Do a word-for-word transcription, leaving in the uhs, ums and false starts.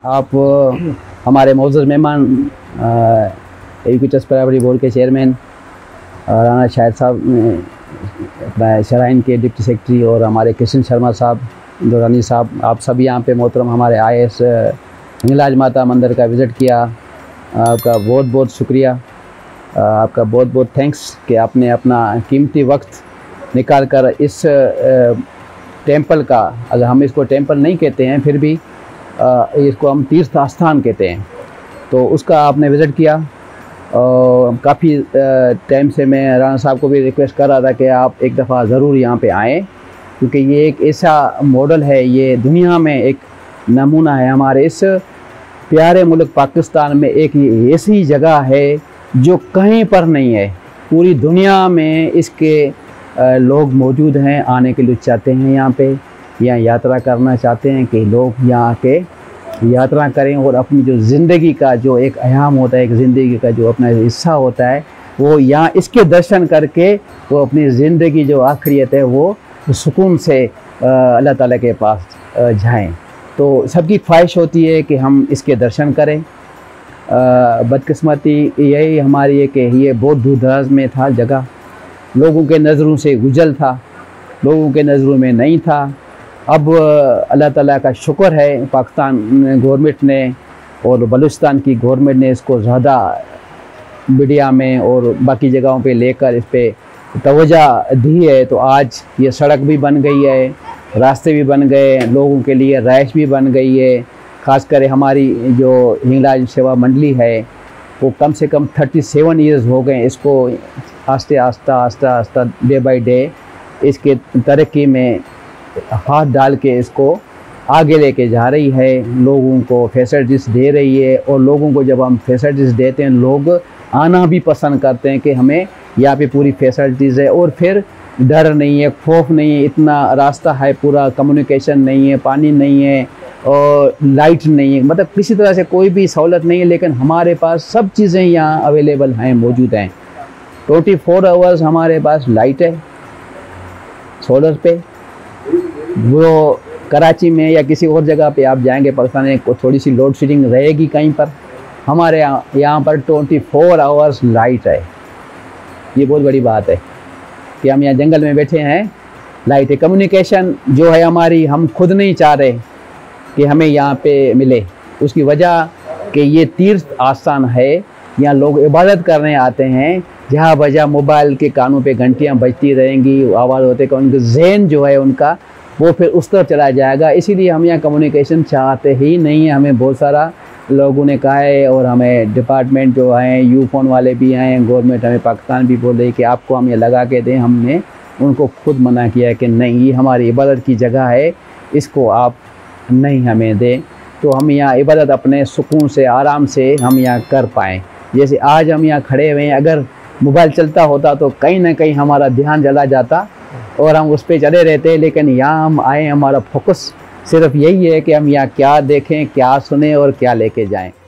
आप हमारे मोअज़्ज़ज़ मेहमान एग्रीकल्चर प्राइवेट बोर्ड के चेयरमैन राना शाहिद साहब, अपना शराइन के डिप्टी सेक्रेटरी, और हमारे कृष्ण शर्मा साहब, दुरानी साहब, आप सब यहाँ पे मोहतरम हमारे आए इस हिंगलाज माता मंदिर का विज़िट किया। आपका बहुत बहुत शुक्रिया, आपका बहुत बहुत थैंक्स कि आपने अपना कीमती वक्त निकाल कर इस टेंपल का, अगर हम इसको टेंपल नहीं कहते हैं फिर भी आ, इसको हम तीर्थ स्थान कहते हैं, तो उसका आपने विज़िट किया। काफ़ी टाइम से मैं राना साहब को भी रिक्वेस्ट कर रहा था कि आप एक दफ़ा ज़रूर यहाँ पे आएँ, क्योंकि ये एक ऐसा मॉडल है, ये दुनिया में एक नमूना है। हमारे इस प्यारे मुल्क पाकिस्तान में एक ऐसी जगह है जो कहीं पर नहीं है। पूरी दुनिया में इसके लोग मौजूद हैं, आने के लिए चाहते हैं, यहाँ पे यहाँ यात्रा करना चाहते हैं कि लोग यहाँ के यात्रा करें और अपनी जो ज़िंदगी का जो एक अहम होता है, एक ज़िंदगी का जो अपना हिस्सा होता है, वो यहाँ इसके दर्शन करके वो अपनी ज़िंदगी जो आखिरियत है वो सुकून से अल्लाह ताला के पास जाएं। तो सबकी ख्वाहिश होती है कि हम इसके दर्शन करें। बदकिस्मती यही हमारी है कि ये बहुत दूर दराज में था जगह, लोगों के नज़रों से गुजल था, लोगों के नज़रों में नहीं था। अब अल्लाह ताला का शुक्र है, पाकिस्तान गवर्नमेंट ने और बलूचिस्तान की गवर्नमेंट ने इसको ज़्यादा मीडिया में और बाकी जगहों पे लेकर इस पर तवज्जो दी है। तो आज ये सड़क भी बन गई है, रास्ते भी बन गए, लोगों के लिए रहाइश भी बन गई है। ख़ासकर हमारी जो हिंगलाज सेवा मंडली है वो कम से कम सैंतीस इयर्स हो गए इसको आस्ते आस्ता आस्ता आस्ता डे बाय डे इसके तरक्की में हाथ डाल के इसको आगे लेके जा रही है, लोगों को फैसिलिटीज़ दे रही है। और लोगों को जब हम फैसिलिटीज़ देते हैं, लोग आना भी पसंद करते हैं कि हमें यहाँ पे पूरी फैसिलिटीज़ है, और फिर डर नहीं है, खौफ नहीं है। इतना रास्ता है, पूरा कम्युनिकेशन नहीं है, पानी नहीं है और लाइट नहीं है, मतलब किसी तरह से कोई भी सहूलत नहीं है, लेकिन हमारे पास सब चीज़ें यहाँ अवेलेबल हैं, मौजूद हैं। ट्वेंटी फोर आवर्स हमारे पास लाइट है सोलर पे। वो कराची में या किसी और जगह पे आप जाएंगे पाकिस्तान में, को थोड़ी सी लोड शेडिंग रहेगी कहीं पर, हमारे यहाँ यहाँ पर ट्वेंटी फोर आवर्स लाइट है। ये बहुत बड़ी बात है कि हम यहाँ जंगल में बैठे हैं, लाइट है। कम्युनिकेशन जो है हमारी, हम खुद नहीं चाह रहे कि हमें यहाँ पे मिले, उसकी वजह कि ये तीर्थ आस्थान है, यहाँ लोग इबादत करने आते हैं। जहाँ बजा मोबाइल के कानों पे घंटियाँ बजती रहेंगी, आवाज़ होते कि उनका जहन जो है उनका वो फिर उस तरफ चला जाएगा। इसीलिए हम यहाँ कम्युनिकेशन चाहते ही नहीं है। हमें बहुत सारा लोगों ने कहा है, और हमें डिपार्टमेंट जो हैं, यू फोन वाले भी हैं, गवर्नमेंट हमें पाकिस्तान भी बोल रही है कि आपको हम ये लगा के दें। हमने उनको खुद मना किया है कि नहीं, ये हमारी इबादत की जगह है, इसको आप नहीं हमें दें, तो हम यहाँ इबादत अपने सुकून से, आराम से हम यहाँ कर पाएँ। जैसे आज हम यहाँ खड़े हुए हैं, अगर मोबाइल चलता होता तो कहीं ना कहीं हमारा ध्यान चला जाता और हम उस पर चले रहते, लेकिन यहाँ हम आए, हमारा फोकस सिर्फ यही है कि हम यहाँ क्या देखें, क्या सुने और क्या लेके जाएं।